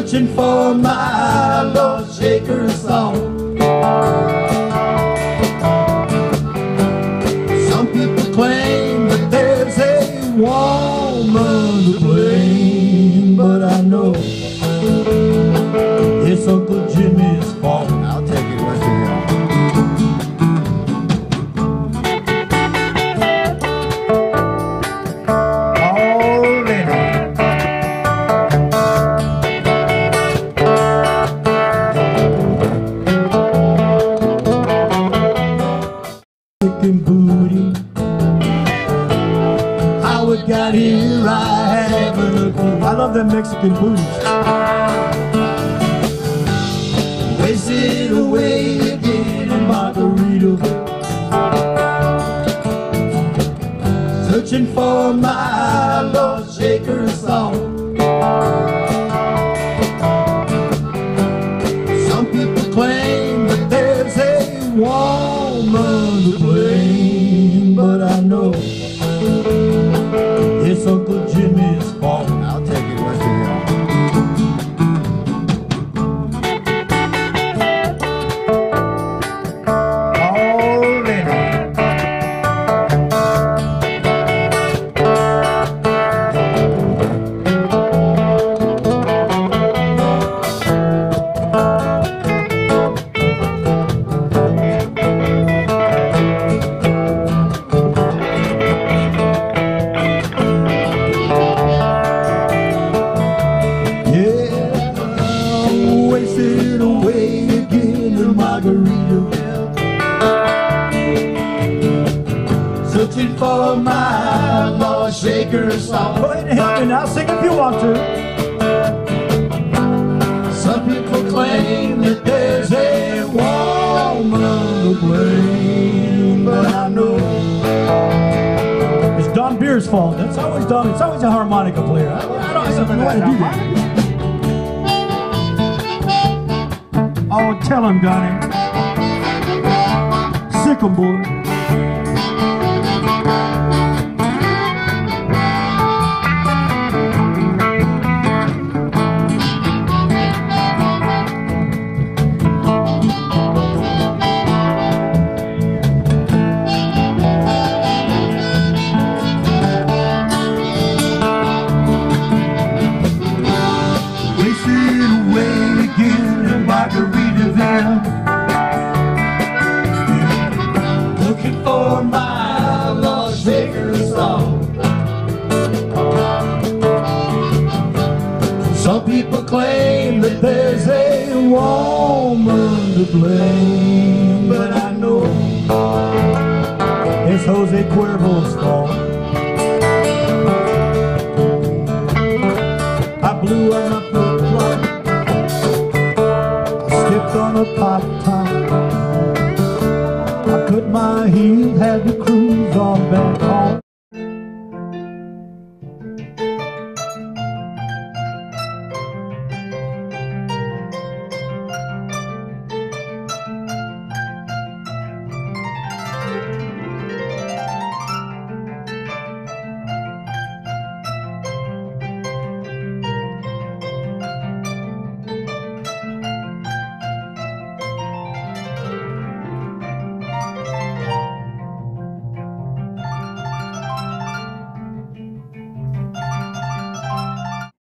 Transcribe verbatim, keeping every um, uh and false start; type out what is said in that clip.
searching for my lost shaker song. Some people claim that there's a woman to blame, but I know it's Uncle Jimmy's fault. I'll take it right there. Booty, how it got here, I haven't a clue. I love them Mexican booties. Wasted away again in Margaritaville, searching for my lost shaker song. Some people claim that there's a woman to blame, but I know it's Uncle Jimmy's fault. I'll take it right there. Searching for my lost shaker song. Go ahead and help me now, sing if you want to. Some people claim that there's a woman to blame, but I know it's Don Beer's fault. That's always Don. It's always a harmonica player. I, I don't know how to do that. Oh, tell him, Donnie. Sick 'em, boy. Looking for my lost shaker song. Some people claim that there's a woman to blame, but I know it's Jose Cuervo's fault. I blew on a flip flop, I skipped on a pop top.